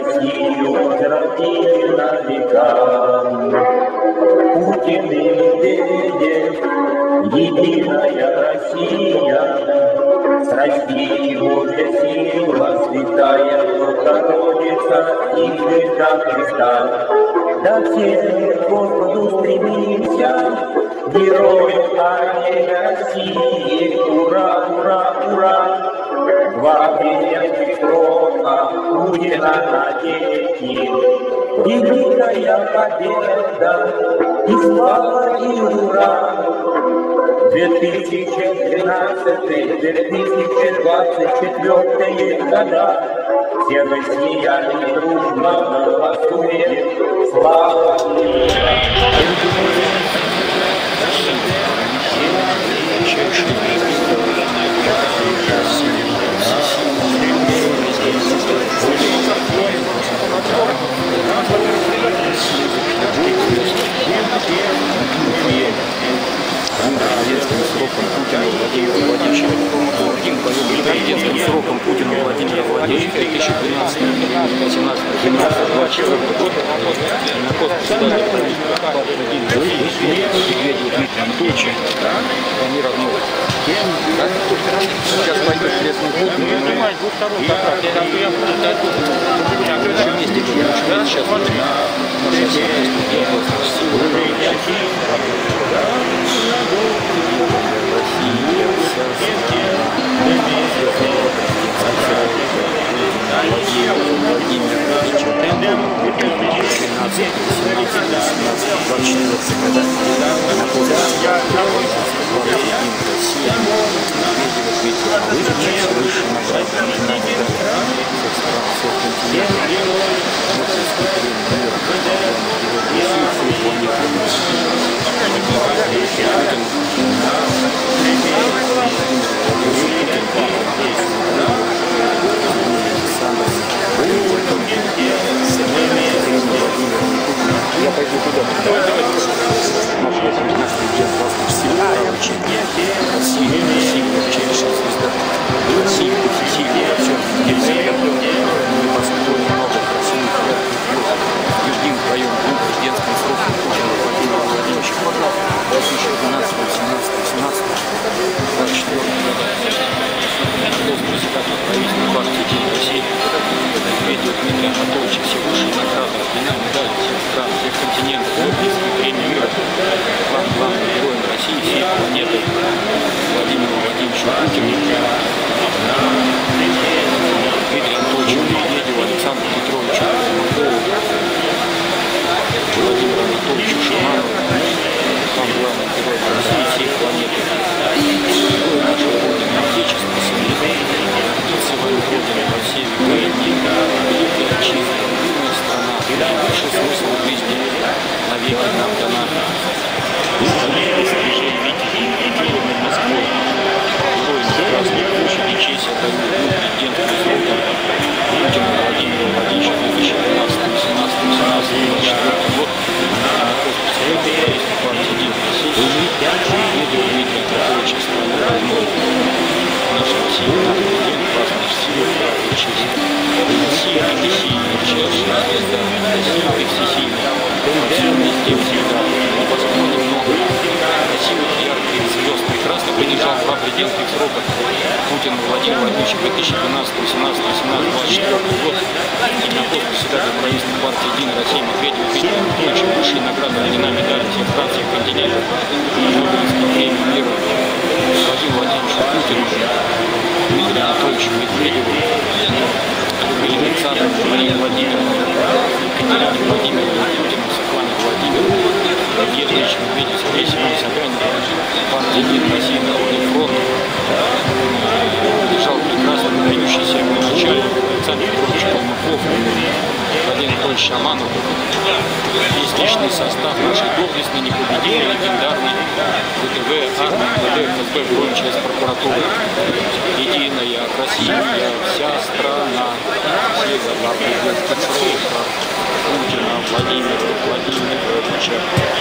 Россию возродили на века. Путин и Медведев, единая Россия, с Россией Божья сила, святая Богородица и Света Христа. Да все к Господу стремимся, героев армии России, ура, ура, ура! Два президентских срока Путина надети, великая победа и слава и ура! 2012-2024 года все россияне дружно голосуем. Слава Президентским сроком Путина Владимира Владимировича 2017-2024 год на пост председателя правительства партии Дмитрия Анатольевича Дамира Новых. Сейчас пойдет крестный ход. Ну, я думаю, второй как раз. Еще вместе будем. Сейчас я пойду туда. Наш президент классный всего Россия, величайшая звезда. Россия, Сибирь, во всем мире. Мы построили много красивых ярких звезд. Юдим вдвоем двум президентским сроком Путина Владимира Владимировича 2012, 18, 17, 24 года. Председатель правительства партии «День России» Медведев Дмитрия Анатольевича все высшие награды, ордена, медали всех стран, всех континентов, премии мира, главным героем России, всей планеты Владимиру Владимировичу Путину, Дмитрию Анатольевичу Медведеву, Александру Петровичу Макову, Владимиру Анатольевичу Шаманову, сам главный герой России, всей планеты, нашего Родины, Отечества, своей Родины, России, Украине, великая, чистая, мирная страна, высший смысл жизни навеки нам дана. Достижение Витязя над Москвой, герой на Красной площади, честь отдаю президенту срока Путину Владимиру Владимировичу 2018-18-24 год на корпусе правительства партии «День России» Медведева Дмитрия Анатольевича страны родной. Наша Россия, наш президент, классный сила, правда и честь. Россия, ты сильная, величайшая звезда. Россия, ты всесильная. Во всем везде всегда. Невозможно много красивых, ярких звезд. Прекрасно поддержал два президентских срока Путина Владимира Владимировича 2012, 18, 18, 24 год. И на пост председателя правительства партии «Единая Россия» Медведева Дмитрия Анатольевича высшие награды, ордена, медали всех стран, всех континентов, Нобелевские премии мира Владимиру Владимировичу Путину, Дмитрию Анатольевичу Медведеву, Любви Александровне, Марии Владимировне, Екатерине Владимировне, Путину, Светлане Владимировне, Евгеньевичу Медведеву, Сергею Семеновичу Собянину, партии «День России», Народный фронт, лежал прекрасно выдающийся начальник Александр Петрович Калмыков, Владимир Анатольевич Шаманов, весь личный состав нашей доблестной, непобедимой, легендарной ВТВ, армии, МВД, ФСБ, бронь, часть прокуратуры. Единая Россия, вся страна, все два президентских срока Путина Владимира Владимировича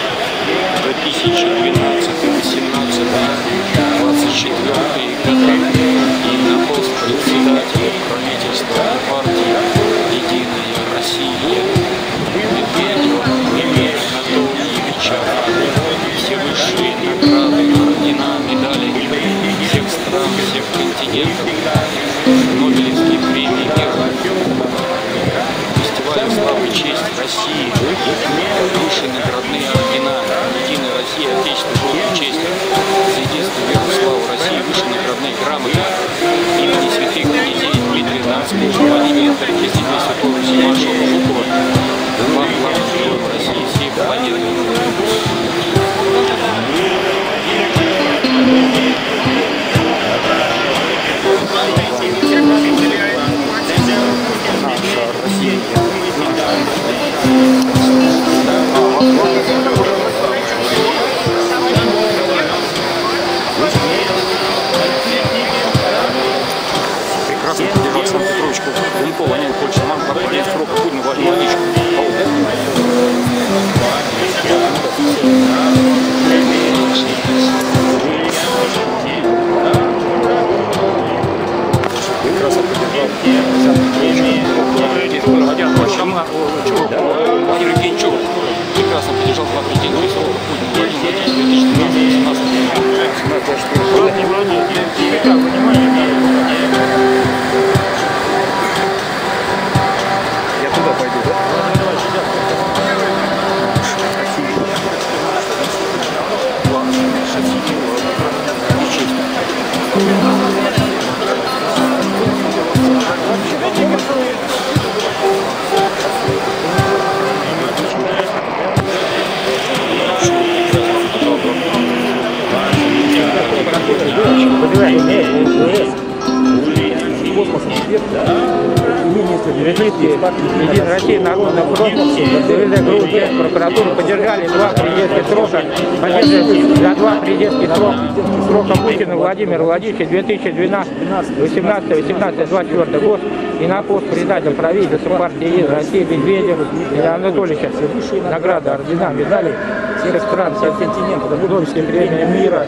2012, 18, 24 года и на пост председателя правительства партии «Единая России, высшие наградные ордена Единой России, Отечественной Кровью чести, за единство, веру, славу России, высшие наградные грамоты имени святых князей Дмитрия Донского, Владимира Таркисина, святого Всемаршала Жукова, два главных героев России, всей планеты. Прекрасно поддержал Александр Петрович Гунков, Владимир Польевич Роман, подходит срока Путина, Владимир Владимирович. Прекрасно поддержал Владимир Генчук. Прекрасно поддержал два президента срока Путина, Владимир Я туда пойду, да? Единая Россия, Народный фронт, Грузия, прокуратура поддержали два президентских срока, поддерживали за два президентских срока Путина Владимира Владимировича 2012, 18, 18, 24 год и на пост председателя правительства партии Единая Россия Медведев Илья Анатольевича награда, ордена, медали всех стран, всех континентов, Нобелевская премия мира,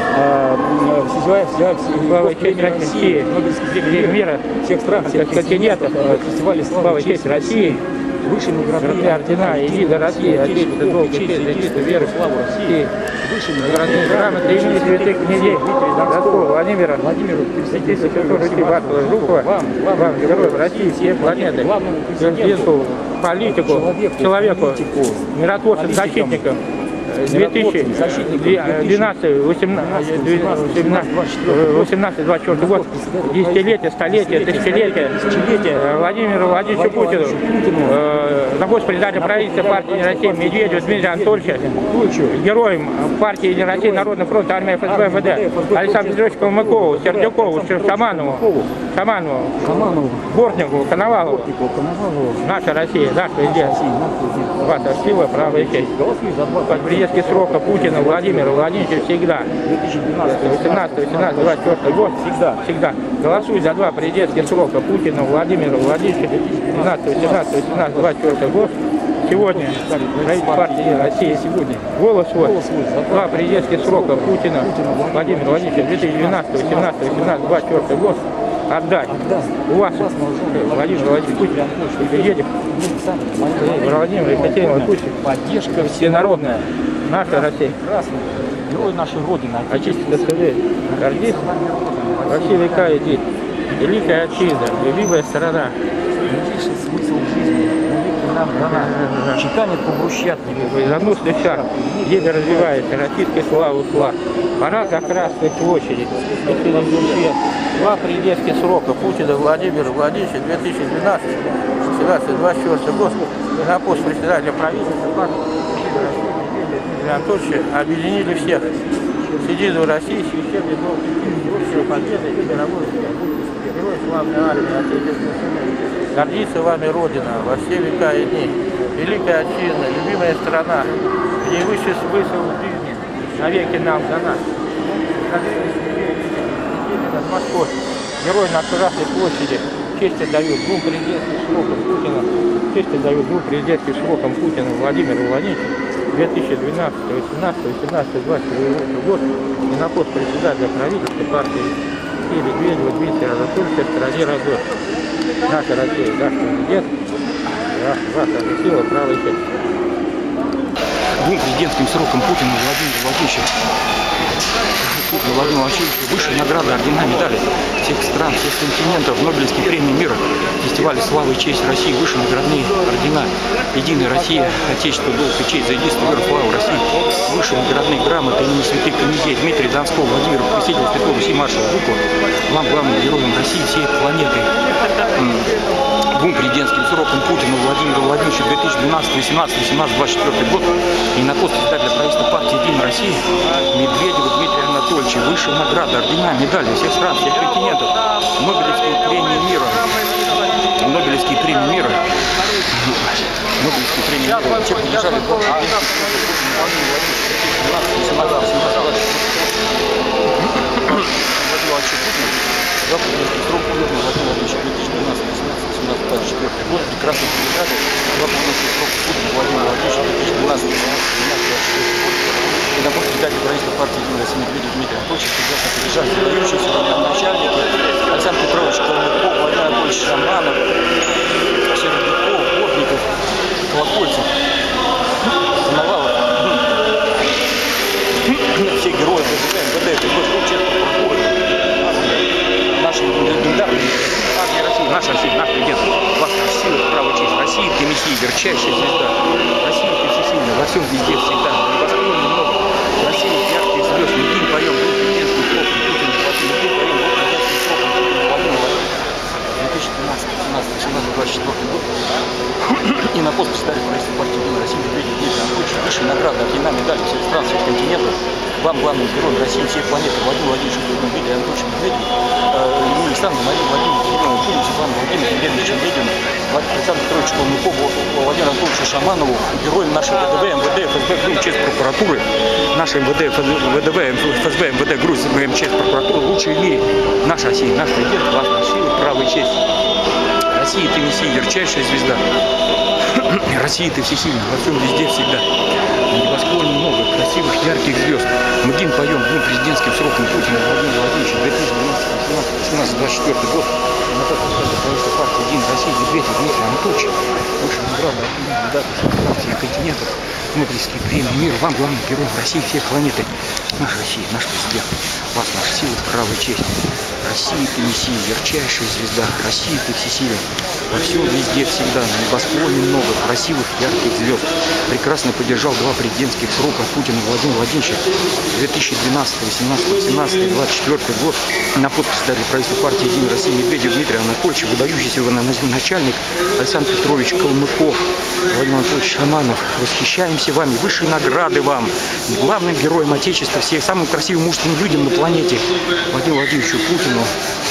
слава и честь России, Нобелевская мира всех стран, всех континентов, фестивали слава и честь России, высшие наградные ордена, Единая Россия, Отечественная долг, честь, защита, веры, славу России, высшие наградные грамоты имени святых князей Дмитрия Донского, Владимира Жукова, вам, героев России, всей планеты, президенту, политику, человеку, миротворцам, защитникам. 2012-18-24 год, десятилетие, столетие, тысячелетие Владимиру Владимировичу Путину, на пост председателя правительства партии Единая Россия Медведеву Дмитрия Анатольевича, героям партии Единая Россия, Народный фронт, армия ФСБ, ФД, Александру Петровичу Калмыкову, Сердюкову, Шаманову, Бортникову, Коновалову. Наша Россия, наш президент. Ваша сила, право и честь. Президентский срок Путина Владимира Владимировича всегда. 18, 18, 24 год. Всегда. Голосуй за два президентских срока Путина Владимира Владимировича 17, 18, 18, 24 год. Сегодня правительство партии России голос свой. Два президентских срока Путина Владимира Владимировича 2012, 18, 18, 24 год. Отдать. У вас, Владимир Владимирович Путин, Медведев, Владимир Екатерина Путин, поддержка всенародная. Наша Россия. Герой нашей Родины. Отечественная совет. Гордись. Во все века иди. Великая отчизна, любимая страна. Величайший смысл жизни. Нам дана. Читанет по брусчатке. Заносный шар. Еле развивается. Российской славы флаг. Парад на Красной площади. Два президентских срока Путина Владимира Владимировича 2012, 17, 24 год и на пост председателя правительства партии Дмитрия Анатольевича объединили всех. С Единой России, священный долг, общая победа и мировой герой славной армии Отечественной России. Гордится вами Родина во все века и дни. Великая отчизна, любимая страна, где высший смысл жизни навеки нам дана. Над Москвой. Герой на Красной площади. Честь отдают двум президентским срокам Путина. Честь отдают двум президентским срокам Путина Владимира Владимировича 2012, 18, 18, 22 год и на пост председателя правительства партии Медведева Дмитрия Анатольевича в стране родной. Наша Россия, наш президент, ваша сила, право и честь. Двум президентским срокам Путина Владимира Владимировича Владимир Васильевич, высшие награды, ордена, медали всех стран, всех континентов, Нобелевские премии мира, фестивали славы и честь России, высшие наградные ордена, Единая Россия, Отечество, долг и честь, за единство, веру, славу России, высшие наградные грамоты имени святых князей Дмитрия Донского, Владимира Победителя, Святого Руси, маршала Жукова, вам, главным героям России, всей планеты, двум президентским срокам Путину Владимиру Владимировичу 2012, 18, 18, 24 год и на пост председателя правительства партии Единой России Медведеву Дмитрия Анатольевича, высшие награды, ордена, медали всех стран, всех континентов, Нобелевские премии мира, Нобелевские премии мира, Нобелевские премии мира, все поддержали год, прекрасно поддержали два полномочия срока Путина Владимира Владимировича 2012 год. И на пост председателя правительства партии Единой России Медведев Дмитрия Анатольевича прекрасно поддержали выдающиеся начальники Александр Петрович Калмыков, Владимир Анатольевич Шаманов, Сердюков, Бортников, Колокольцев, Коновалов, все герои МВД, наши легендарные армии России, наша Россия, наш президент, вас сила, право, честь, Россия, ты мессия, ярчайшая звезда, Россия, ты всесильна, во всем везде, всегда, невозможно много, Россия, ярких звезд, мы гимн поем, был президентский срок, Путин, мы гимн поем, был президентский срок, Владимир Владимирович, 2012, 18, 18, 24 год, и на пост председателя правительства партии Единой России Медведев Дмитрия Анатольевича, высшие награды, ордена, медали всех стран, всех континентов, вам, главным героем России, всей планеты, Владимир Владимирович Дмитрий Анатольевич Медведев, Александр Мария Владимировна Кирилловна, вам, Владимир Владимирович Медведев, Александр Петрович Калмыкову, Владимиру Анатольевичу Шаманову, героям нашей ВДВ, МВД, ФСБ, ГРУ, ЧС, прокуратуры, нашей МВД, ВДВ, ФСБ, МВД, ГРУ, МЧС, прокуратуры, лучшие в мире, наша Россия, наш президент, вас, наша сила, право и честь. Россия, ты мессия, ярчайшая звезда. Россия, ты всесильна, во всем везде, всегда. На небосклоне много красивых, ярких звезд. Мы гимн поем двум президентским срокам Путина Владимира Владимировича 2012, 18, 18, 24 год. На пост председателя правительства партии Единой России Медведев Дмитрия Анатольевича, высшая награда, медали всех континентов, Нобелевские премии мира, вам, главным героем России, всей планеты. Наша Россия, наш президент, вас, наша сила, право и честь. Россия, ты мессия, ярчайшая звезда, Россия, ты всесилен, во всем, везде, всегда, на небосклоне много красивых, ярких звезд. Прекрасно поддержал два президентских срока Путина Владимира Владимировича 2012, 18, 17, 24 год. На пост председателя правительства партии Единой России Медведев Дмитрия Анатольевича, выдающийся начальник Александр Петрович Калмыков, Владимир Анатольевич Шаманов. Восхищаемся вами, высшие награды вам, главным героем Отечества, всех самым красивым мужским людям на планете, Владимиру Владимировичу Путину,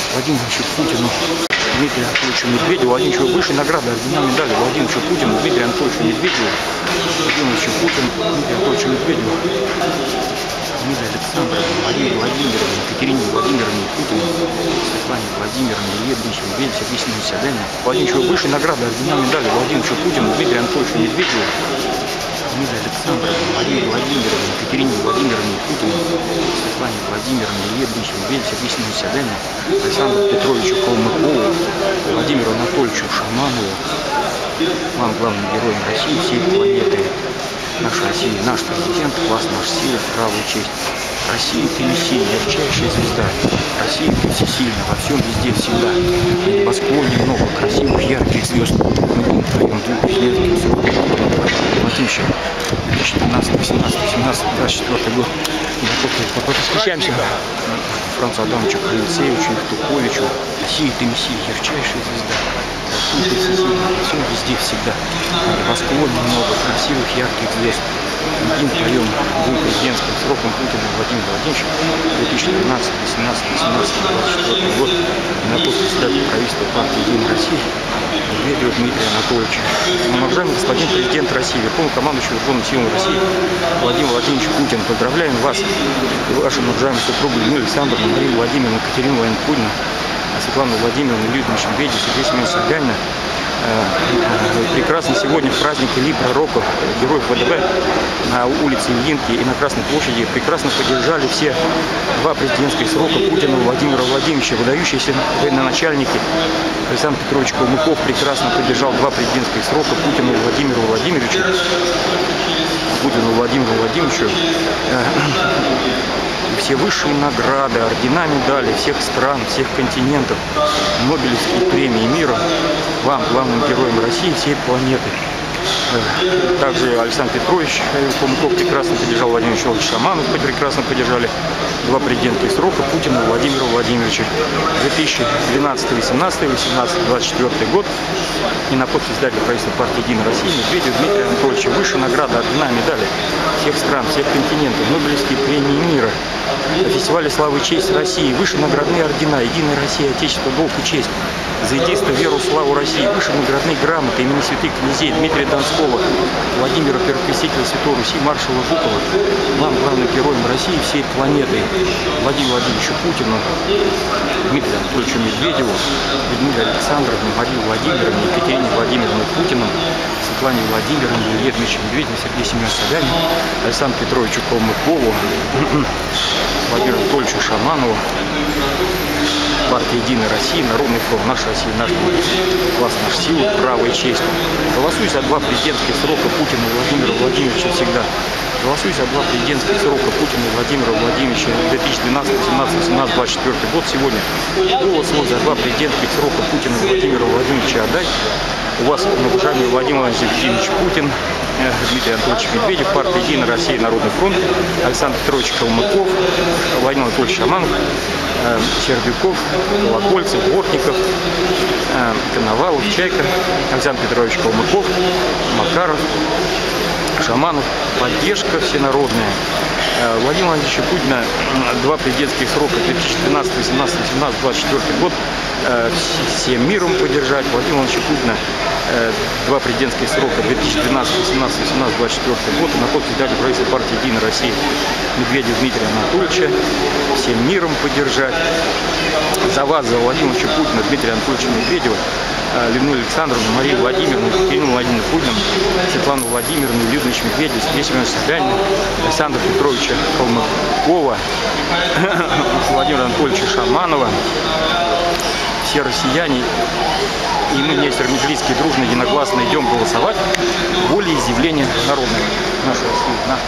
Дмитрию Анатольевичу Медведеву, Владимировичу, высшие награды, ордена, медали, Владимировичу Путину, Дмитрию Анатольевичу Медведеву, Владимировичу Путину, Дмитрию Анатольевичу Медведеву, Дмитрию Александровне, Марии Владимировне, Екатерине Владимировне Путину, Светлане Владимировне, Илье Дмитриевичу Медведеву, Сергею Семеновичу Собянину, Владимировичу, высшие награды, ордена, медали, Владимировичу Путину, Дмитрию Анатольевичу Медведеву, Дмитрию Александровне, Марии Владимировне, Екатерине Владимировне Путину, Светлане Владимировне, Илье Дмитриевичу Медведеву, Сергею Семеновичу Собянину, Александру Петровичу Калмыкову, Владимиру Анатольевичу Шаманову, вам, главным героем России, всей планеты. Наша Россия, наш президент, класс, наша сила, право и честь. Россия, ты мессия, ярчайшая звезда. Россия, ты всесильна, во всем, везде, всегда. На небосклоне много красивых, ярких звезд. Мы будем вдвоем двух президентских сроков Владимировича 2015, 18, 18, 24 год. Восхищаемся Францу Адамовичу Крыльцевичу, Евтуховичу. Россия, ты мессия, ярчайшая звезда. Россия, ты всесильна, во всем, везде, всегда. На небосклоне много красивых, ярких звезд. Гимн поем двум президентским срокам Путина Владимира Владимировича 2012, 18, 18, 24 год. На пост председателя правительства партии Единой России Медведева Дмитрия Анатольевича. Уважаемый господин президент России, Верховный командующий Вооруженными силами России Владимир Владимирович Путин, поздравляем вас и вашу уважаемую супругу Людмилу Александровну, Марию Владимировну, Екатерину Владимировну, Светлану Владимировну, Илью Дмитриевича Медведева, Сергея Семеновича Собянина. Прекрасно сегодня в праздник Ильи Пророков, героев ВДВ, на улице Ильинки и на Красной площади прекрасно поддержали все два президентских срока Путина Владимира Владимировича. Выдающиеся военачальники Александр Петрович Калмыков прекрасно поддержал два президентских срока Путину Владимиру Владимировичу. все высшие награды, ордена, медали всех стран, всех континентов, Нобелевские премии мира вам, главным героям России, всей планеты. Также Александр Петрович Калмыков прекрасно поддержал, Владимир Вячеславович Шаманов прекрасно поддержали. Два президентских срока Путина Владимира Владимировича 2012, 18, 18, 24 год. И на подпись председателя правительства партии «Единая Россия» Медведев Дмитрия Анатольевича выше награда, ордена, медали всех стран, всех континентов, Нобелевские премии мира, фестиваля славы и честь России, выше наградные ордена «Единая Россия», Отечество, долг и честь, за единство, веру, славу России, выше наградные грамоты имени святых князей Дмитрия Донского, Владимира Первокрестителя Святой Руси, маршала Жукова, вам, главным героем России, всей планеты, Владимиру Владимировичу Путину, Дмитрию Анатольевичу Медведеву, Людмиле Александровне, Марии Владимировне, Екатерине Владимировне Путину, Светлане Владимировне, Илье Дмитриевичу Медведеву, Сергею Семеновичу Собянину, Александру Петровичу Калмыкову, Владимиру Анатольевичу Шаманову, партия «Единая Россия», Народный фронт, наша Россия, наш класс, наша сила, право и честь. Голосуй за два президентских срока Путина Владимира Владимировича всегда. Голосуй за два президентских срока Путина Владимира Владимировича 2012, 18, 18, 24 год сегодня. Голос свой за два президентских срока Путина Владимира Владимировича отдай. У вас многоуважаемый Владимир Владимирович Путин, Дмитрий Анатольевич Медведев, партия «Единая Россия», Народный фронт, Александр Петрович Калмыков, Владимир Анатольевич Шаманов, Сердюков, Колокольцев, Бортников, Коновалов, Чайка, Александр Петрович Калмыков, Макаров, Шаманов, поддержка всенародная. Владимира Владимировича Путина два президентских срока 2012, 18, 18, 24 год всем миром поддержать. Владимира Владимировича Путина два президентских срока 2012, 18, 18, 24 год. И на подпись председателя правительства партии «Единая Россия» Медведев Дмитрия Анатольевича всем миром поддержать. За вас, за Владимира Владимировича Путина, Дмитрия Анатольевича Медведева, Людмилу Александровну, Марию Владимировну, Екатерину Владимировну Путину, Светлану Владимировну, Илью Дмитриевича Медведева, Сергея Семеновича Собянина, Александра Петровича Калмыкова, Владимира Анатольевича Шаманова, все россияне, и мы, Нестор Медлицкий, дружно, единогласно идем голосовать волеизъявление народное. Наша Россия,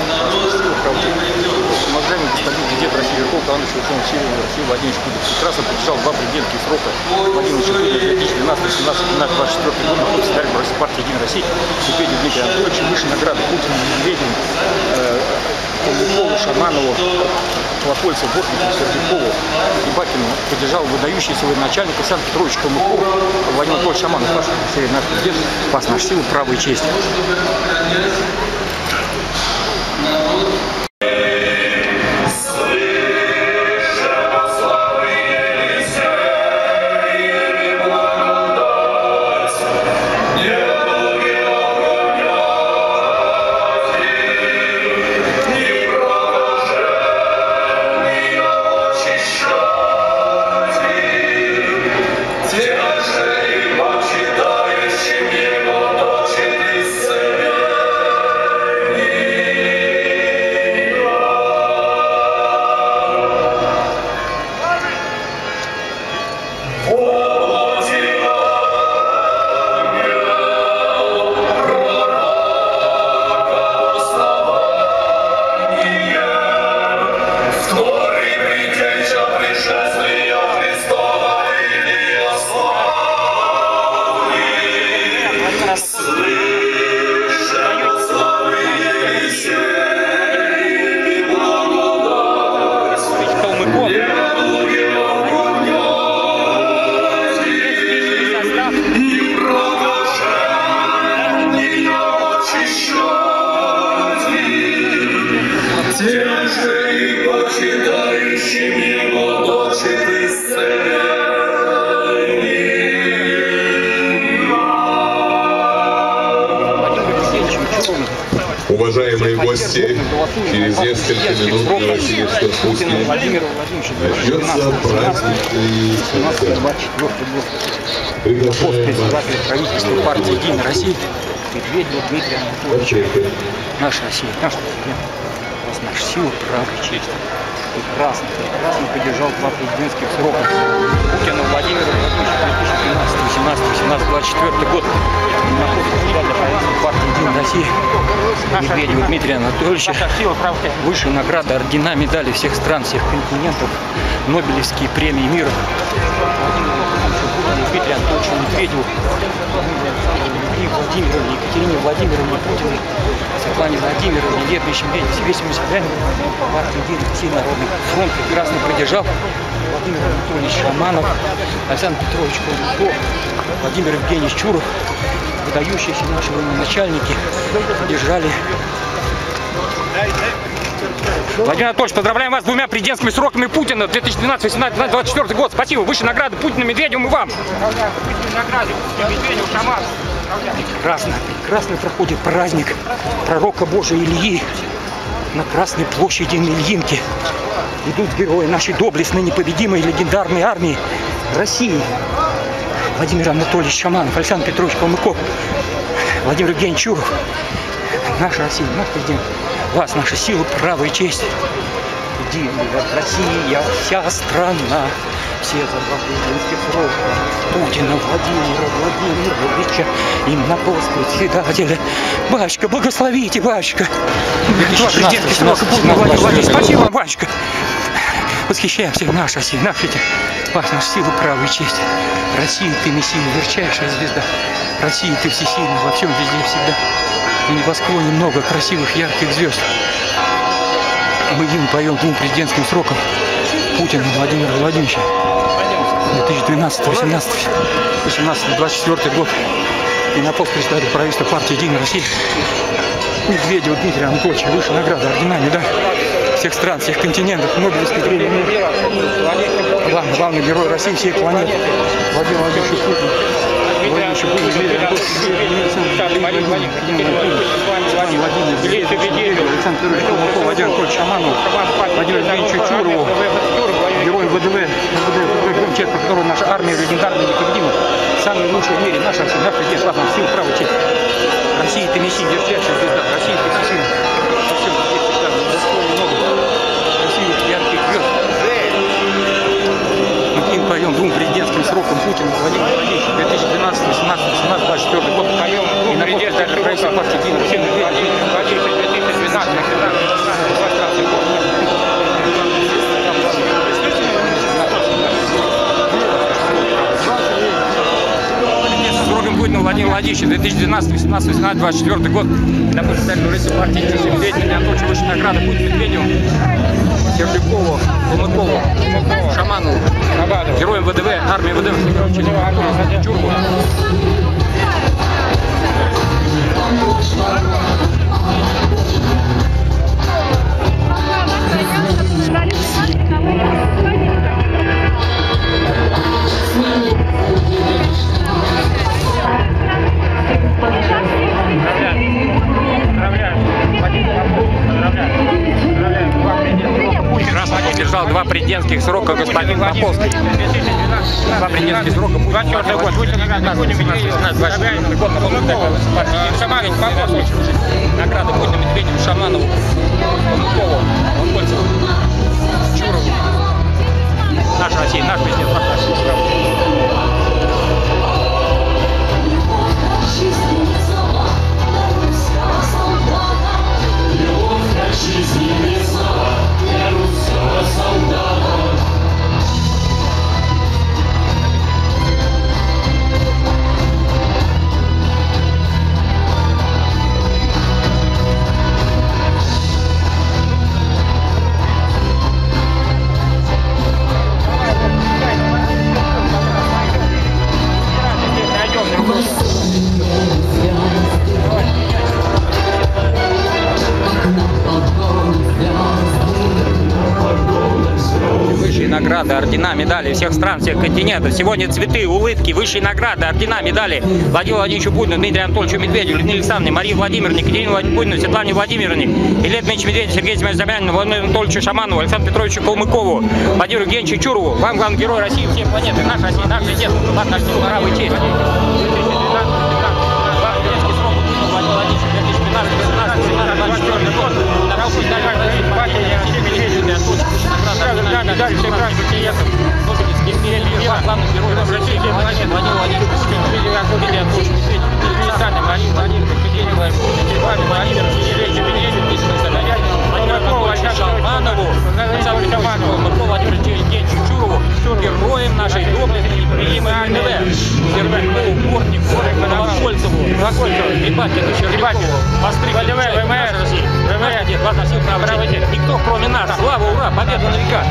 уважаемый господин президент России, Верховный Командующий Верховных сил России Владимир Путин прекрасно поддержал два президентских срока Владимира Путина 2012, 18, 17, 24 год на председателя партии «Единая Россия» Медведев Дмитрия Анатольевича, выше награды Путина, Медведеву, Калмыкову, Шаманову, Колокольцеву, Бортникову, Сердюкову и Бакину поддержал выдающийся военачальник Александр Петрович Калмыков, Владимир Анатольевич Шаманов, наш президент, спас нашу силу, право и честь. Уважаемые гости, через несколько минут начнется праздничный концерт. Приглашаем правительства партии «Единая Россия» Медведева Дмитрия Анатольевича. Наша Россия, наш президент, наша сила, право и честь. Прекрасно поддержал два президентских срока Путина Владимира Владимировича 2012, 18, 18, 24 год. партии «Единая Россия» Медведева Дмитрия Анатольевича. Высшие награды, ордена, медали всех стран, всех континентов, Нобелевские премии мира. Дмитрию Анатольевичу Медведеву, Владимировне, Екатерине Владимировне Путиной, Светлане Владимировне, Летовичем Весему Собянину, партии «Единая Россия», Народный фронт прекрасно поддержал. Владимир Анатольевич Шаманов, Александр Петрович Куликов, Владимир Евгеньевич Чуров, выдающиеся наши военачальники поддержали. Владимир Анатольевич, поздравляем вас с 2 президентскими сроками Путина 2012, 18, 24 год. Спасибо. Высшие награды Путина, Медведеву и вам. Прекрасно проходит праздник пророка Божия Ильи на Красной площади на Ильинке. Идут герои нашей доблестной, непобедимой, легендарной армии России. Владимир Анатольевич Шаманов, Александр Петрович Калмыков, Владимир Евгеньевич Чуров. Наша Россия, наш президент. Вас, наша сила, право и честь. Единая Россия, вся страна. Все за 2 президентских срока Путина Владимира Владимировича и на пост председателя. Батюшка, благословите, батюшка. 2 президентских срока Путина Владимира Владимировича. Спасибо вам, батюшка. Восхищаемся, наша Россия, наша сила, право и честь. Россия, ты Мессия, ярчайшая звезда. Россия, ты всесильна во всем, везде, всегда. На небосклоне много красивых, ярких звезд. Мы им поем 2 президентским срокам Путина Владимира Владимировича. 2012, 18, 18, 24 год. И на пост председателя правительства партии «Единая Россия» Медведева Дмитрия Анатольевича. Высшие награды, ордена, медали всех стран, всех континентов, Нобелевской премии. Главный герой России, всей планеты. Владимир Владимирович Путин. Александр Петрович Кулаков, Владимир Анатольевич Шаманов, Владимир Евгеньевич Чурову, герой ВДВ, человек, который наша армия легендарная, непобедима, самый лучший в мире, наша Россия, наш президент, вас сил, право, честь. Россия, ты Мессия, ярчайшая звезда, Россия, ты всесильна. Все, здесь всегда, много. Россия, ярких звезд. Мы им поем 2 президентским срокам Путина Владимира Владимировича 2012, 18, 18, 24 год. И на пост председателя правительства партии «Единая Россия» Владимир Владимирович, 2012, 18, 18, 24 год. И на пост председателя правительства партии «Единая Россия» Медведева Анатольевича, высшие награды Путина Медведеву, Сердюкову, Калмыкову, Шаманову, героям ВДВ, армии ВДВ, Чурбу. Прекрасно поддержал 2 президентских срока господин Поповский. 2 президентских срока. 24 год. 24 год. Шаманов, Поповский. Награды Путина Медведеву, Шаманову, Калмыкову, Монкольцеву, Чурову. Наша Россия, наш президент. Награды, ордена, медали всех стран, всех континентов. Сегодня цветы, улыбки, высшие награды, ордена, медали Владимиру Владимировичу Путину, Дмитрию Анатольевичу Медведеву, Людмиле Александровне, Марии Владимировне, Екатерине Владимировне, Светлане Владимировне, Илье Дмитриевичу Медведеву, Сергею Семеновичу, Владимиру Анатольевичу Шаманову, Александру Петровичу Калмыкову, Владимиру Евгеньевичу Чурову. Вам главный герой России, всей планеты. Наша Россия, наш президент. Вас, наш сила, право и честь. Медаль всех стран континентов, Нобелевские премии, главных героев России, Владимир Владимирович, Медведев, Мария Владимировна, закончилось. Рибакину, Щербакову, Постриг, ВМС, нет, главное, сил правой части. Никто, кроме нас. Слава, ура, победа на века.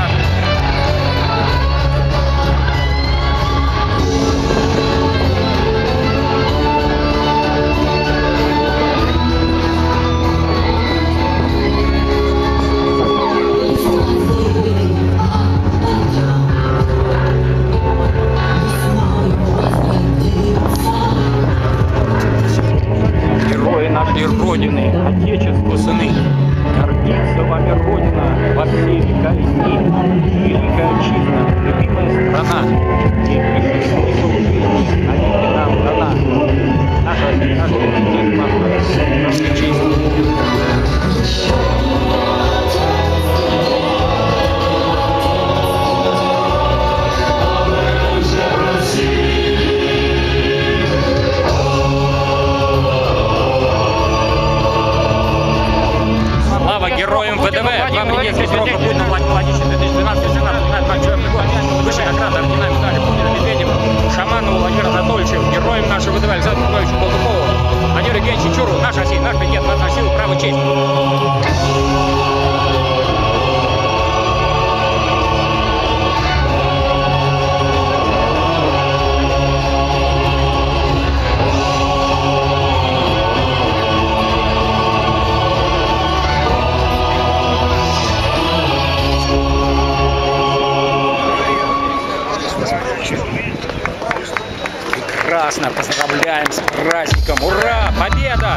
Нашей Родины, Отечество, сыны. Гордится вами Родина во все века и дни. Великая отчизна, любимая страна. Ей пришли часов жизни, а ведь нам дана. Наша президент, наша честь. Героям ВДВ, вам министр срока Путина Владимировича 2012-2017 год. Высшая награда ордена медали Путина Медведева, Шаманову Владимиру Анатольевичу, героям нашего ВДВ Александру Петровичу Болтукову, Владимиру Евгеньевичу Чуру, наш Россия, наш президент, наша сила, право, честь. Прекрасно, поздравляем с праздником! Ура! Победа!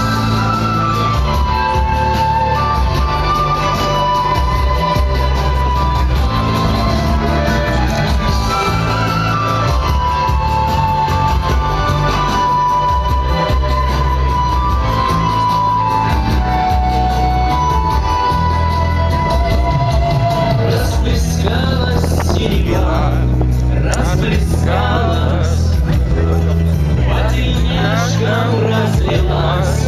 Расплескалась синева, расплескалась, по тельняшкам разлилась.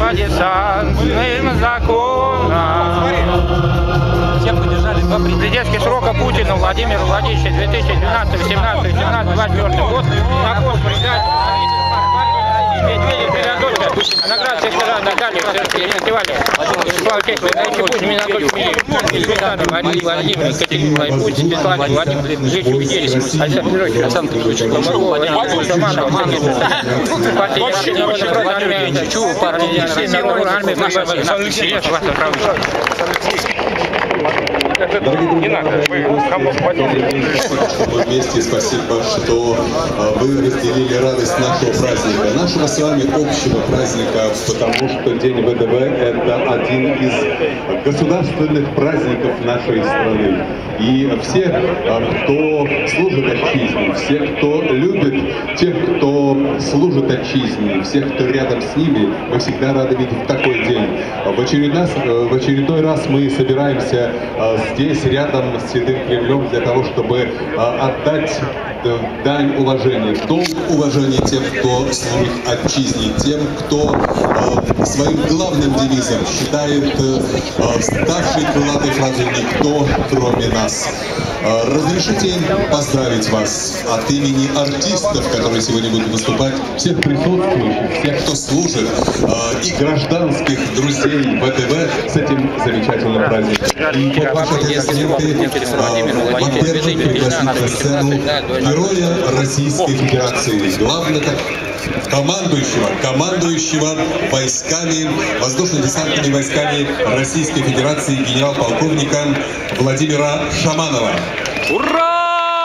противодесантным законам. Все поддержали два Президентский срока Путину Владимиру Владимировичу 2012, 17, 17, 24 год на пост председателя Медведев, Передочка, наград сектора Натальи, фестиваля, Слава Честь, Путин, Минатольевич, Владимир Владимирович, Екатерина Путин, Светлана Владимир, Жечь Медведев, Александр Петрович, Александр Петрович, Владимир Шаманов, партия Народная фронт, армия Чу, партия Народная армия, наша Алексей, Вася Правович. Вместе спасибо, что вы разделили радость нашего праздника, нашего с вами общего праздника, потому что День ВДВ – это один из государственных праздников нашей страны. И все, кто служит отчизне, все, кто любит тех, кто служит отчизне, всех, кто рядом с ними, мы всегда рады видеть в такой день. В очередной раз мы собираемся здесь, рядом с Святым Кремлем, для того, чтобы отдать дань уважения, долг уважения тем, кто служит отчизне, тем, кто своим главным девизом считает ставшей крылатой фразой «Никто, кроме нас». Разрешите поздравить вас от имени артистов, которые сегодня будут выступать, всех присутствующих, всех, кто служит, и гражданских друзей ВДВ с этим замечательным праздником. И под ваши аплодисменты во-первых, пригласить на сцену героя Российской Федерации, главного командующего войсками, воздушно-десантными войсками Российской Федерации генерал-полковника Владимира Шаманова. Ура!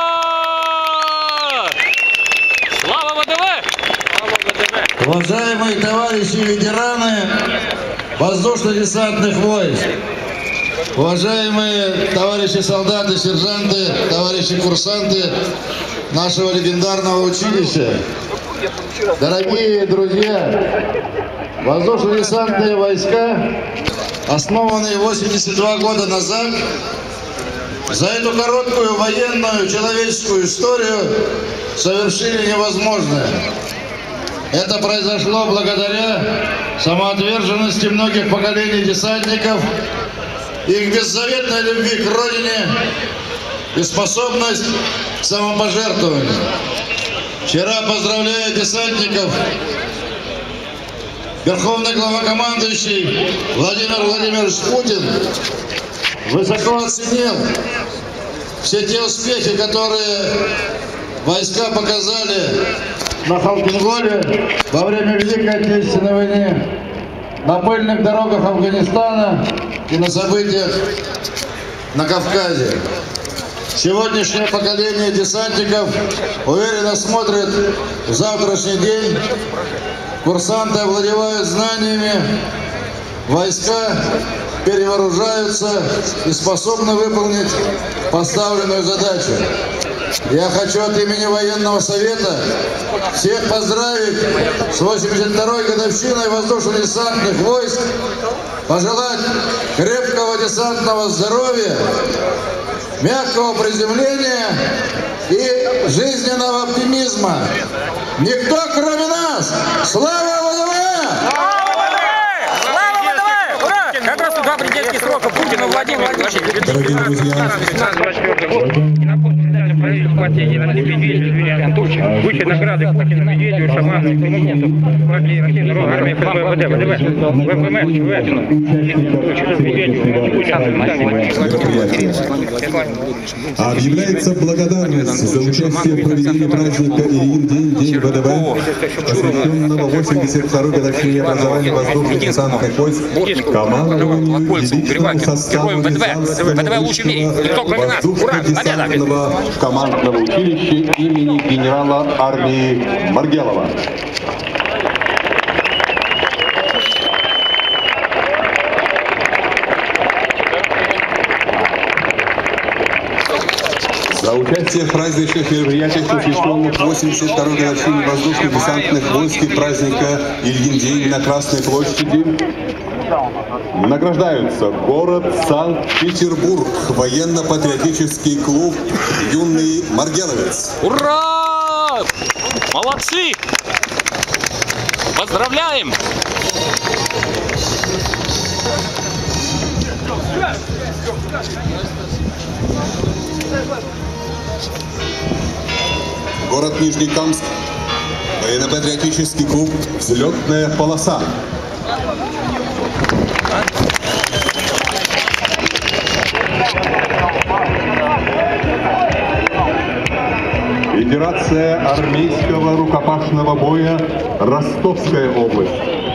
Слава ВДВ! Уважаемые товарищи ветераны воздушно-десантных войск, уважаемые товарищи солдаты, сержанты, товарищи курсанты нашего легендарного училища, дорогие друзья, воздушно-десантные войска, основанные 82 года назад, за эту короткую военную человеческую историю совершили невозможное. Это произошло благодаря самоотверженности многих поколений десантников, их беззаветной любви к Родине и способность к самопожертвованию. Вчера, поздравляя десантников, Верховный главнокомандующий Владимир Владимирович Путин высоко оценил все те успехи, которые войска показали на Халкинголе во время Великой Отечественной войны, на пыльных дорогах Афганистана и на событиях на Кавказе. Сегодняшнее поколение десантников уверенно смотрит в завтрашний день. Курсанты овладевают знаниями, войска перевооружаются и способны выполнить поставленную задачу. Я хочу от имени военного совета всех поздравить с 82-й годовщиной воздушно-десантных войск, пожелать крепкого десантного здоровья, мягкого приземления и жизненного оптимизма. Никто, кроме нас! Слава ВДВ! Как раз два президентских срока Путина Владимира Владимировича. Дорогие друзья, Высшие награды Путину, Медведеву, Шаманову, президенту партии России, Народной армии, ФСБ, объявляется благодарность за участие в проведении праздника Ильин День ВДВ, посвященного 82-й годовщине образования воздушно-десантных войск, командованию личному составу Рязанского воздушно-десантного командного училища имени генерала армии Маргелова. За участие в праздничных мероприятиях, посвященных 82-й годовщине воздушно-десантных войск и праздника Ильин День на Красной площади, награждаются город Санкт-Петербург, военно-патриотический клуб «Юный Маргеловец». Ура! Молодцы! Поздравляем! Город Нижнекамск. Военно-патриотический клуб «Взлетная полоса». Федерация армейского рукопашного боя Ростовская область.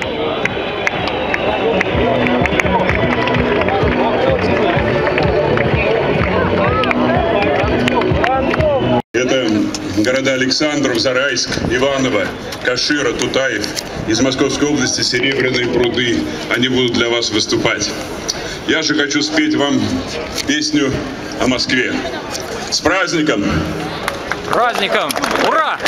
Это города Александров, Зарайск, Иваново, Кашира, Тутаев. Из Московской области Серебряные пруды. Они будут для вас выступать. Я же хочу спеть вам песню о Москве. С праздником! Праздником! Ура!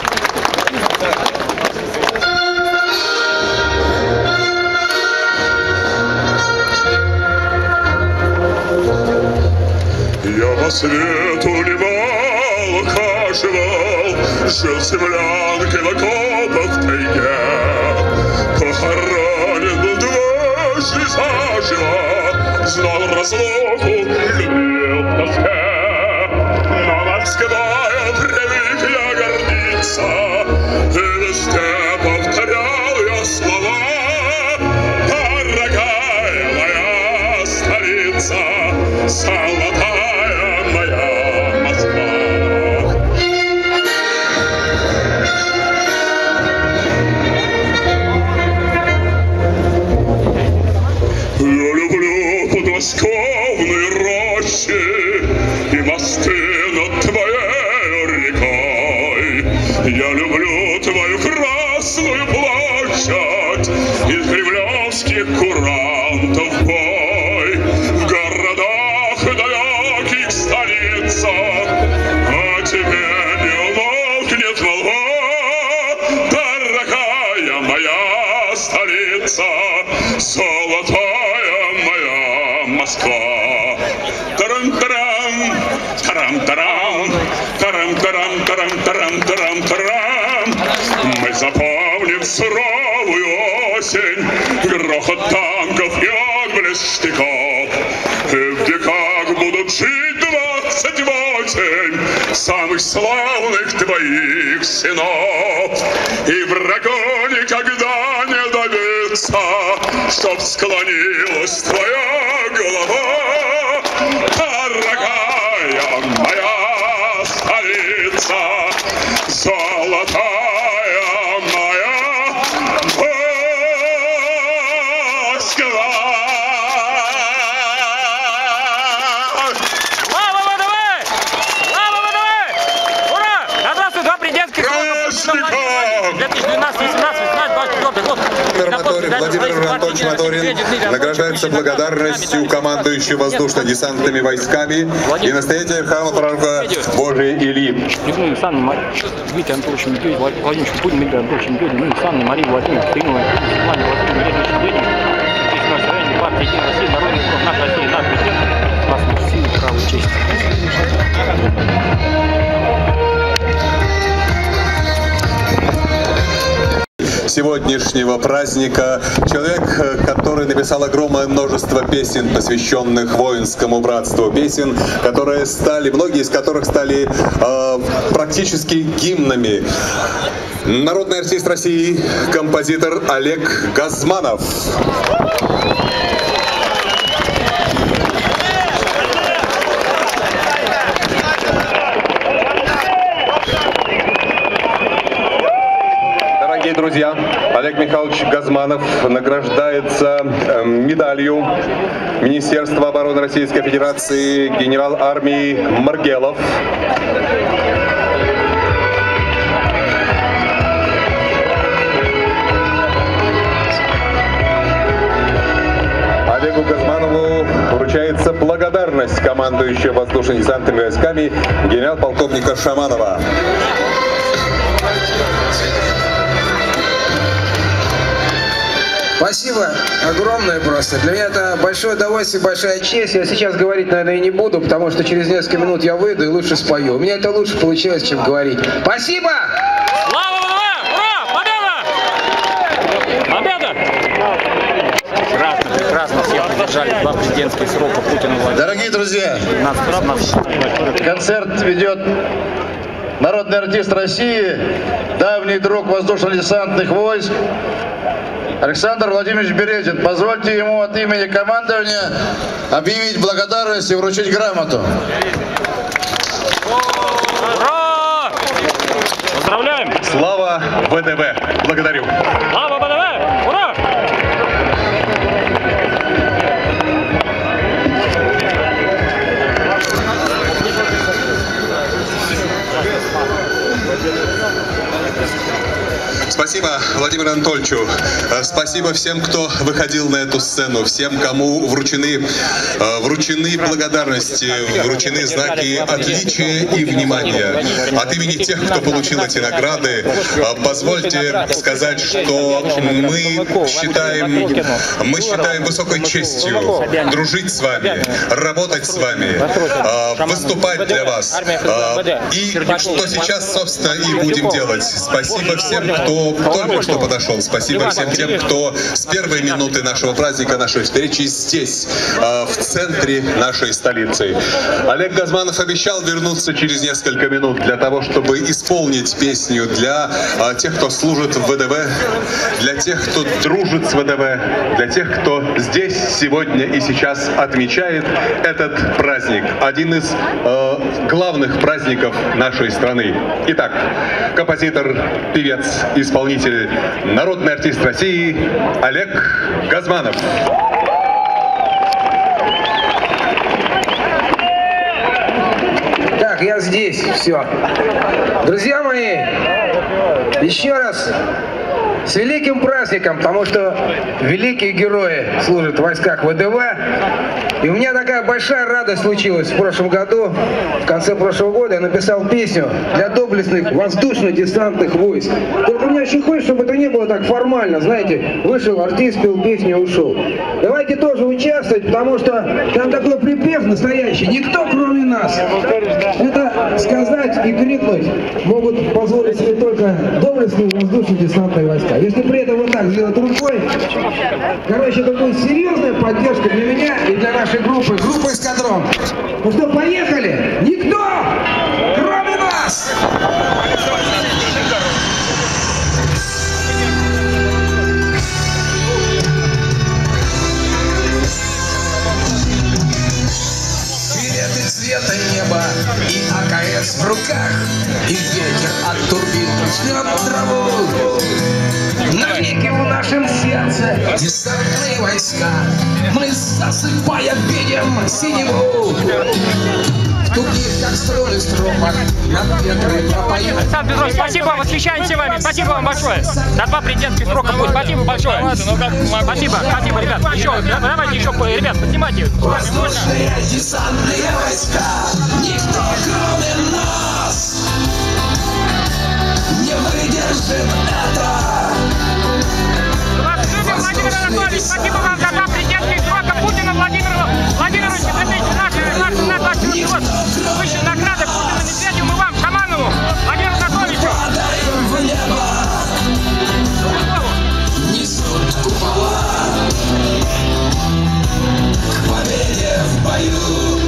Я по свету немало хаживал, жил в землянке в окопах в тайге. Похоронен был дважды заживо, знал разлуку, любил в тоске. Но Москвою привык я гордиться, и везде повторял я слова. Дорогая моя столица, золотая моя Москва. Я люблю подмосковные рощи и мосты над твоей рекой. Я люблю твою Красную площадь и кремлевских курантов бой. В городах далеких столицах о тебе не умолкнет молва. Дорогая моя столица, золотая моя Москва. Тарам-тарам, тарам-тарам, тарам-тарам, тарам-тарам, тарам-тарам. Мы запомним суровую осень, грохот танков и отблеск штыков. И в веках будут жить 28 самых славных твоих сынов. И врагу никогда не добиться, чтоб склонилась твоя голова. Дорогая моя столица, золотая моя Москва. Слава ВДВ! Слава ВДВ! Ура! Здравствуй, два президентских Праздником! 2012, 18, 18, 24 год. Владимир Анатольевич Моторин награждается благодарностью командующего воздушно-десантными войсками и настоятеля храма пророка Божия Ильи. Дмитрий Анатольевич Медведев, Владимир Путин, Дмитрий Анатольевич Медведев, Александр, Мария Владимировна Тынова, Светлана Владимировна, Владимир Медведев, здесь наше район, партия «Единая Россия», Народный фронт, наша Россия, наш президент, классные силы, право и честь. Сегодняшнего праздника человек, который написал огромное множество песен, посвященных воинскому братству, песен, которые стали, многие из которых стали практически гимнами. Народный артист России, композитор Олег Газманов. Дорогие друзья, Олег Михайлович Газманов награждается медалью Министерства обороны Российской Федерации генерал армии Маргелов. Олегу Газманову вручается благодарность командующего воздушно-десантными войсками генерал-полковника Шаманова. Спасибо огромное просто. Для меня это большое удовольствие, большая честь. Я сейчас говорить, наверное, и не буду, потому что через несколько минут я выйду и лучше спою. У меня это лучше получается, чем говорить. Спасибо! Слава ВДВ! Ура! Победа! Победа! прекрасно, прекрасно. Все поддержали 2 президентских срока Путина. Дорогие друзья, концерт ведет народный артист России, давний друг воздушно-десантных войск Александр Владимирович Березин. Позвольте ему от имени командования объявить благодарность и вручить грамоту. Ура! Поздравляем! Слава ВДВ! Благодарю! Слава ВДВ! Ура! Спасибо Владимиру Анатольевичу. Спасибо всем, кто выходил на эту сцену, всем, кому вручены благодарности, вручены знаки отличия и внимания. От имени тех, кто получил эти награды, позвольте сказать, что мы считаем высокой честью дружить с вами, работать с вами, выступать для вас. И что сейчас, собственно, и будем делать. Спасибо всем, кто только что подошел. Спасибо всем тем, кто с первой минуты нашего праздника, нашей встречи здесь, в центре нашей столицы. Олег Газманов обещал вернуться через несколько минут для того, чтобы исполнить песню для тех, кто служит в ВДВ, для тех, кто дружит с ВДВ, для тех, кто здесь сегодня и сейчас отмечает этот праздник. Один из главных праздников нашей страны. Итак, композитор, певец, исполнитель, народный артист России Олег Газманов. Так, я здесь, все. Друзья мои, еще раз с великим праздником, потому что великие герои служат в войсках ВДВ. И у меня такая большая радость случилась в прошлом году. В конце прошлого года я написал песню для доблестных воздушно-десантных войск. Только у меня очень хочется, чтобы это не было так формально, знаете, вышел артист, пел песню и ушел. Давайте тоже участвовать, потому что там такой припев настоящий. Никто, кроме нас. Это сказать и крикнуть могут позволить себе только доблестные воздушно-десантные войска. Если при этом вот так сделать рукой, короче, это будет серьезная поддержка для меня и для нашей группы, группы «Эскадрон». Ну что, поехали? Никто, кроме нас! Билеты цвета неба и АКС в руках, и ветер от турбин жнет траву. Навеки в нашем сердце десантные войска, мы засыпая видим синеву. В тугих, как струны стропах, над ветром пропоем. Александр Петрович, спасибо, восхищаемся вами. Спасибо вам большое. На 2 президентских срока будет. Спасибо большое. Спасибо, спасибо, ребят. Еще, давайте еще, ребят, поднимайте. Воздушные десантные войска, никто кроме нас не выдержит это. Владимир Анатольевич, спасибо вам за 2 президентских срока Путина Владимиру Владимировичу. Высшие награды Путину Медведеву, мы вам, Шаманову, Владимиру Анатольевичу. В небо несут купола к победе в бою.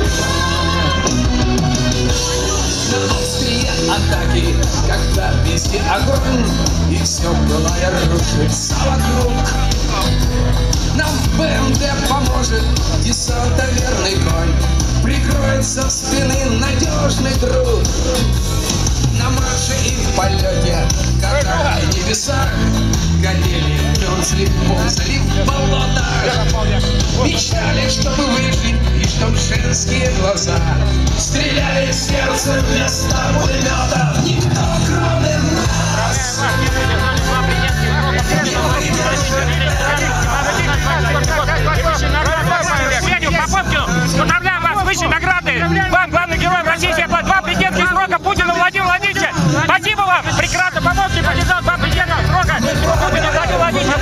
На острие атаки, когда везде огонь, и все былая рушится вокруг. Нам БМД поможет десантоверный конь, прикроет со спины надежный друг. На марше и в полете, когда в небесах горели, мерзли, ползали в болотах. Мечтали, чтобы выжить, и чтоб женские глаза стреляли в сердце вместо пулеметов. Никто, кроме нас, не выдержит Поздравляем вас с высшей наградой. Вам, главный герой России, 2 президентских срока Путина Владимира Владимировича. Спасибо вам. Прекрасно помогли, поддержал 2 президентных срока Путина Владимира Владимировича.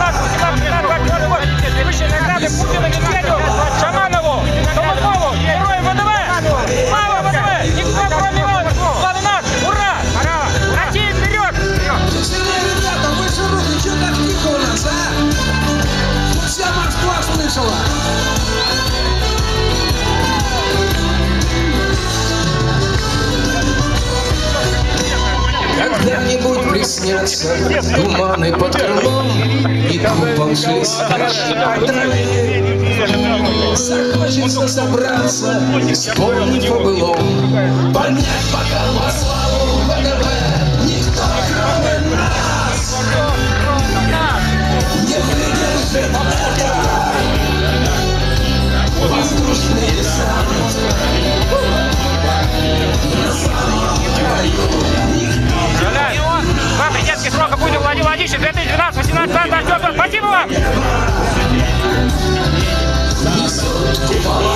Высшей награды Путина Медведеву, Шаманову, Толмакову, герою ВДВ. Слава ВДВ! Никто кроме вас! Слава нас! Ура! Россия вперед! ребята, выше руки, что так тихо у нас, а? снятся туманы под крылом, и купол шелестящий по траве. Захочется собраться, вспомнить по былому, поднять бокал во славу ВДВ. Никто, кроме нас, не выдержит этого. Воздушный десант на своем краю. Два президентских срока Путин Владимир Владимирович, 2012-18 Спасибо вам! Несут купола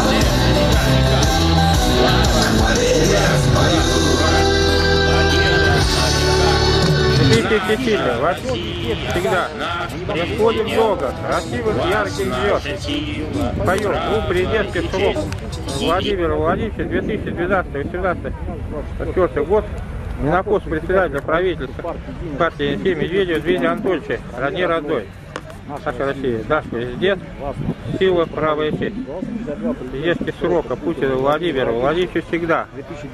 к победе в бою. Сильно, всегда происходит много красивых, ярких звезд. Поем двух президентских срок Владимира Владимировича, 2012-18 год. На пост председателя правительства партии Алексея Медведева Дмитрия Анатольевича, родне родной. Наша Россия, наш президент, сила, право и честь. Президентский срока Путина Владимира Владимировича всегда.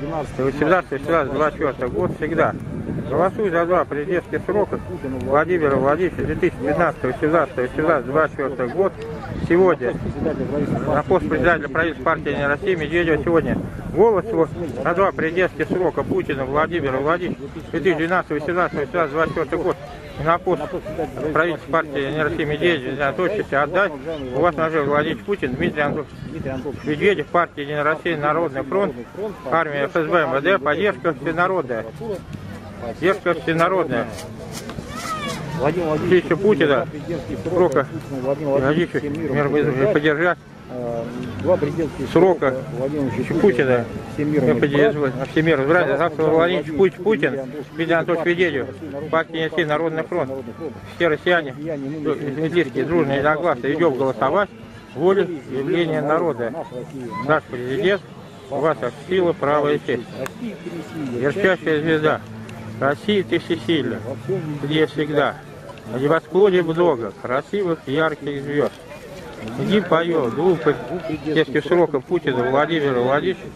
18-24 год всегда. Голосуй за два президентских срока Владимира Владимировича 2015-18-24 год. Сегодня на пост председателя правительства партии России Медведева сегодня голос его на два президентских срока Путина Владимира Владимировича 2012-18-24 год. И на пост правительства партии России Медведева Анатольевича отдать у вас Владимир Владимирович Путин Дмитрий Анатольевич Медведев, партия Единая Россия, Народный фронт, армия ФСБ, МВД, поддержка всенародная. Поддержка всенародная. Владимира Путина, срока поддержать срока Путина, всемирно Владимир Путин, Дмитрий Анатольевич Медведев, партия России, Народный фронт, все россияне, медлийские, дружные, единогласно идем голосовать, воле явления народа. Наш президент, у вас сила, право и честь. Ярчайшая звезда. Россия, ты всесильна, где всегда. На небосклоне много красивых, ярких звезд. Иди поем двух президентских сроков Путина Владимира Владимировича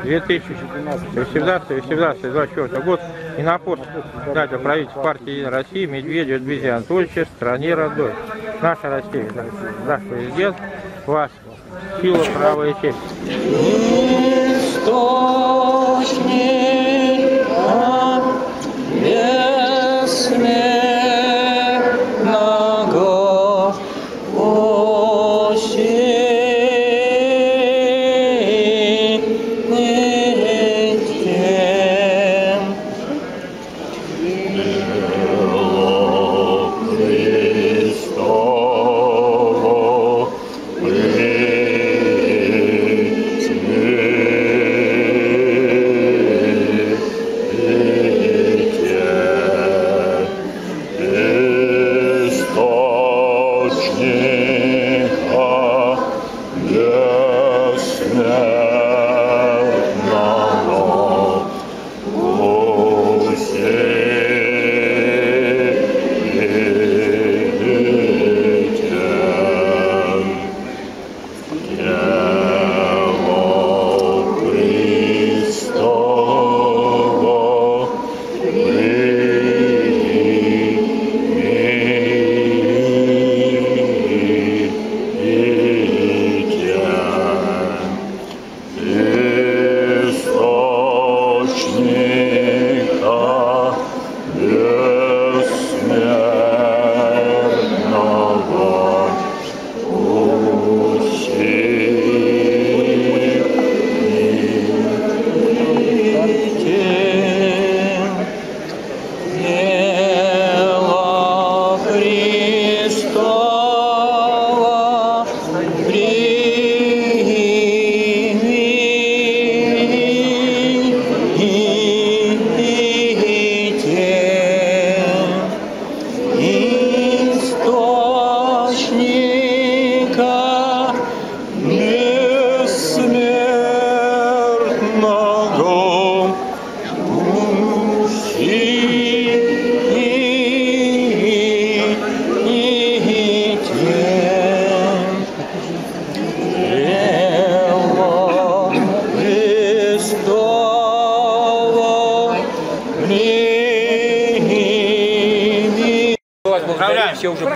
2018-18-24 год. И на пост председателя правительства партии Единая Россия Медведева Дмитрия Анатольевича стране родной. Наша Россия, наш президент, вас сила, право и честь.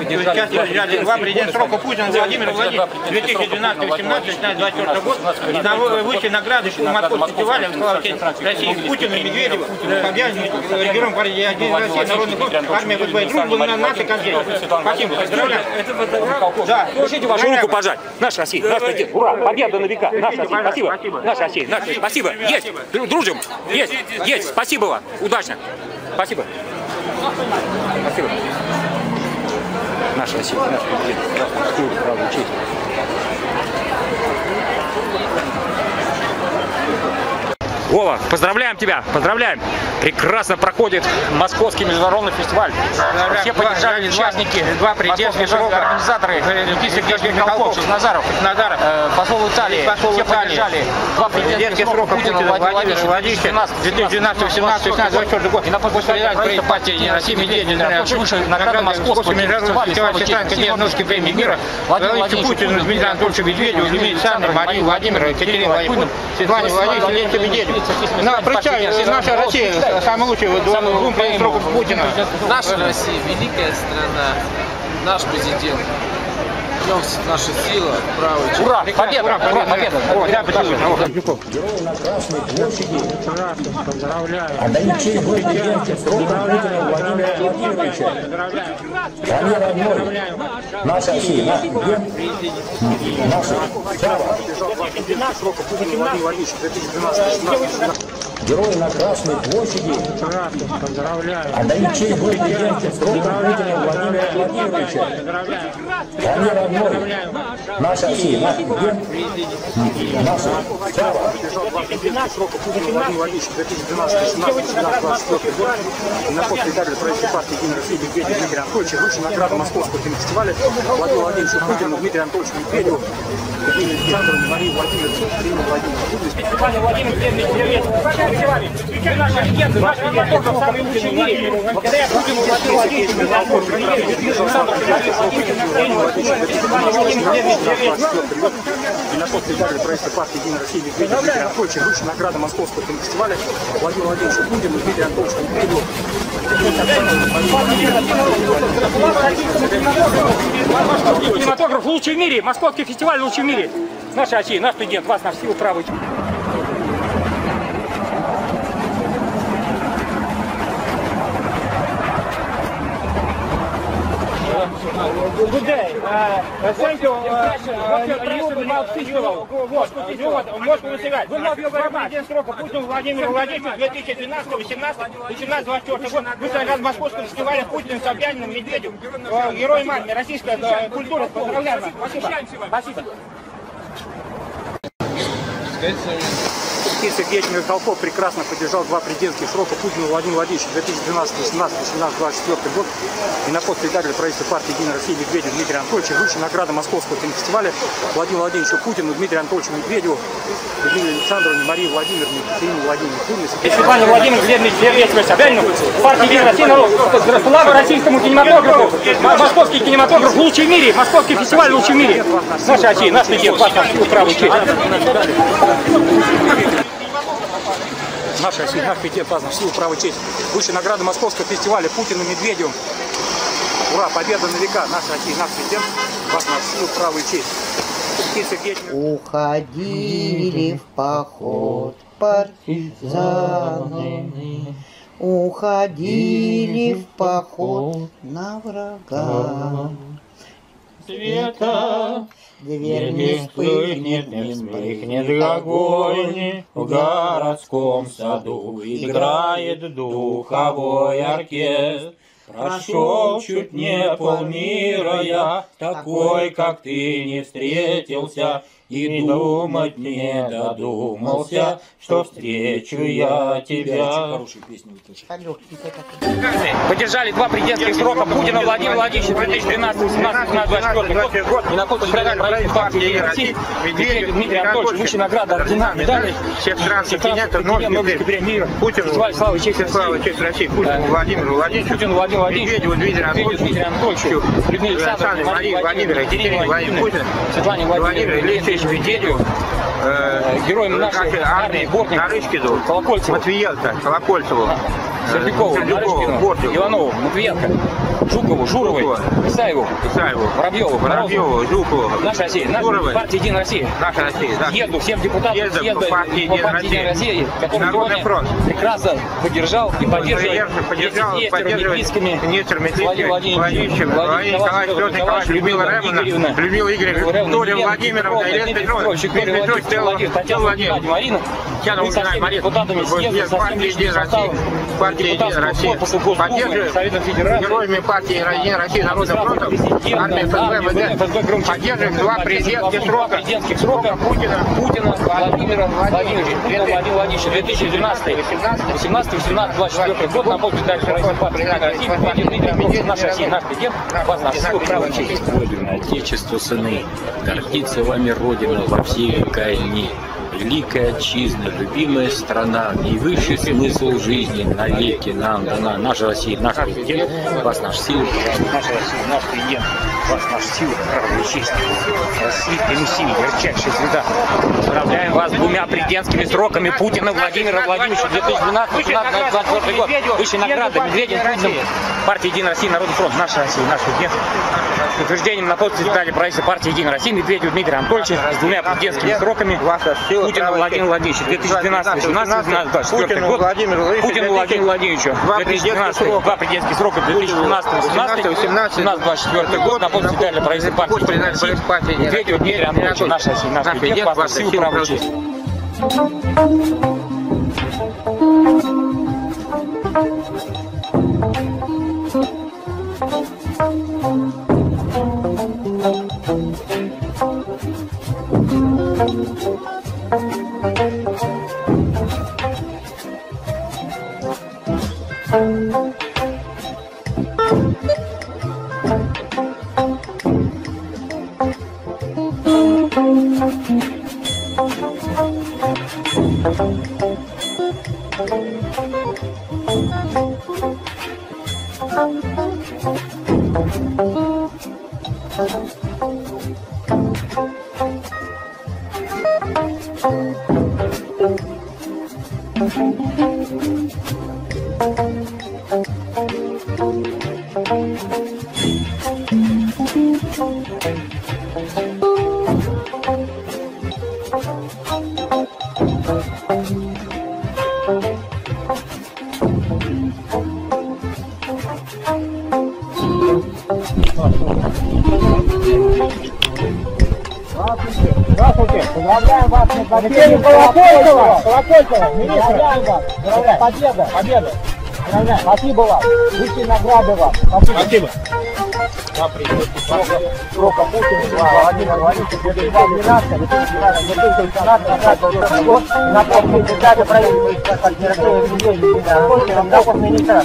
поддержали два президента срока Путина Владимир Владимирович 2012-18, 24 год. И на высшей награды Московского фестиваля в славе России Путину и Медведеву, героем партии России, Народный фронт, армия ВДВ, дружба на нашей конференции. Спасибо, поздравляю. Да, Можете вашу руку пожать. Наша Россия, наш президент. Ура, победа на века. Наша Россия, спасибо. Наша Россия, спасибо. Есть, дружим. Есть, спасибо вам. Удачно. Спасибо. Спасибо. Наша Россия, наш президент. Правда, честь. Вова, поздравляем тебя, поздравляем. Прекрасно проходит Московский международный фестиваль. Все поддержали участники, два президентских срока, организаторы, Никита Сергеевич Михалков, Назаров, посол Италии, все поддержали. Два президентских срока Путина, Владимир Владимирович, 2012-18, год. И на после партии России Медведев, выше награда Московского международного фестиваля Константиновской премии мира. Владимир Путин, Дмитрий Анатольевич Медведев, Александр, Мария Владимировна, Екатерина Владимировна, Светлана Владимирович, Медведев. Прощай, наша Россия, самый лучший двум сроков Путина. Наша Россия, великая страна, наш президент. В наша сила, правая часть. Ура! Победа! Ура! Победа! Герои на Красной площади. поздравляю. Отдают честь президенту срока Владимира Владимировича. Они родной. Наша Россия, наш президент, наша слава. Герои на Красной площади. Поздравляю. Отдают честь президенту срока Владимира Владимировича. Они родной. Наша Россия, наш президент, наша слава. На после Италии проекте партии Единой России Медведев Дмитрий Анатольевич, высшая награда Московского кинофестиваля Владимиру Владимировичу Путину, Дмитрию Анатольевичу Медведеву, Александру, Марии Владимировичу, Екатерине Владимировичу. Светлане Владимировне, наш агент, наш кинематограф, самый лучший в мире. Благодаря Путину, Владимиру Владимировичу, и на после Италии проекта партии Единой России Медведев Дмитрий Анатольевич, высшая награда Московского кинофестиваля Владимиру Владимировичу Путину, Дмитрию Анатольевичу Медведеву. Кинематограф лучший в мире, Московский фестиваль лучший в мире. Наша Россия, наш президент, вас на силу правой. Good day. Thank you. Можете высылать. Президент срока Путину Владимиру Владимировичу 2012-18, 24 год. Высылать Московского фестиваля Путин, Собяниным, Медведев. Героем армии, российская культура. Поздравляем вас. Спасибо. Спасибо. Никита Сергеевич Михалков прекрасно поддержал два президентских срока Путина Владимира Владимировича 2012-18, 18-24 год. И на пост председателя правительства партии Единой России Медведев Дмитрия Анатольевича, высшая награда Московского кинофестиваля Владимиру Владимировичу Путину, Дмитрию Анатольевичу Медведеву, Александровне, Марии Владимировне, Екатерине Владимировне. Светлане Владимировне, Собянину, партия Единой России, слава российскому кинематографу, московский кинематограф лучший в мире, Московский фестиваль лучший в мире. Наша Россия, наш президент, вас на силу правой честь. Наша Россия, наш президент, празднует силу правой честь. Высшая награда Московского фестиваля Путину, Медведеву. Ура, победа на века. Наша Россия, наш президент, вас на силу правой честь. Уходили в поход партизаны, уходили в поход на врага. Света, дверь не вспыхнет огонь, в городском саду играет духовой оркестр. Прошел чуть не полмира я, такой, как ты, не встретился, и думать не додумался, что встречу я тебя. Поддержали два президентских срока Путина Владимира Владимировича 2013-18, год. И на пост председателя правительства партии Единой России Дмитрий Анатольевич, высшая награда, ордена, медали всех стран континента, Нобелевской премии, Путину, слава и честь России, Путину Владимиру Владимировичу, Медведеву Дмитрию Анатольевичу, Людмиле Александровне, Марии Владимировне, Екатерине Владимировне, Светлане Владимировне, Медведеву, героям нашей армии, Бортник, Нарышкину, Колокольцеву, Матвиенко, Колокольцеву, Сердюкову, Бортнику, Иванову, Матвиенко. Жукову, Журовой, Исаеву, Воробьеву, Жукову. Наша Россия, наша партия «Единая Россия». Наша Россия, да. Съезду, всем депутатам съезда партии «Единая Россия», который сегодня прекрасно поддержал и поддерживает министр Владимир Николаевич, Петр Николаевич, Людмила Ремовна, Людмила Игоревна, Виктория Владимировна, Елена Петровна, Татьяна Владимировна, Татьяна Владимировна, Марина, партия «Единая Россия», партия «Единая Россия», поддерживаем героями партии «Единая Россия», Народным фронтом, армия ФСБ, поддерживаем два президентских срока Путина, Владимира Владимировича, 2012, 18, 18, 24 год, на пользу дальше России, наша Россия, наш президент, вас наш силы, право, честь. Родина, Отечество, сыны, гордится вами Родина во всей века дни. Великая отчизна, любимая страна, наивысший смысл жизни навеки нам дана. Наша Россия, наш президент, вас наш силы, наша Россия, наш президент, вас наш силы, право и честь. Российской Руси, ярчайшая звезда. Поздравляем вас с двумя президентскими сроками Путина Владимира Владимировича 2012-2024 год. Высшей награды Медведев, Путин, партия «Единая Россия», Народный фронт, наша Россия, наш президент. С утверждением на пост секретаря правительства партии «Единая Россия» Медведев Дмитрия Анатольевича с двумя президентскими сроками Путина Владимира Владимировича 2012-2024 год. Путину Владимиру Владимировичу 2012 два президентских срока 2018-2024 год на пост секретаря правительства партии «Единая Россия» Медведев Дмитрия Анатольевича, наша Россия, наш президент, вас силу, право и честь. Здравствуйте! Поздравляем вас с награждением Колокольцева! Поздравляем! Победа! Победа! Поздравляем! Спасибо вам! Высшие награды вам! Спасибо! Срока Путина, Владимир Владимирович, 2012-2018 год, на пост секретаря правительства партии России, на пост министра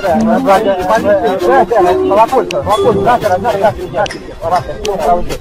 полиции Колокольцева, наш президент.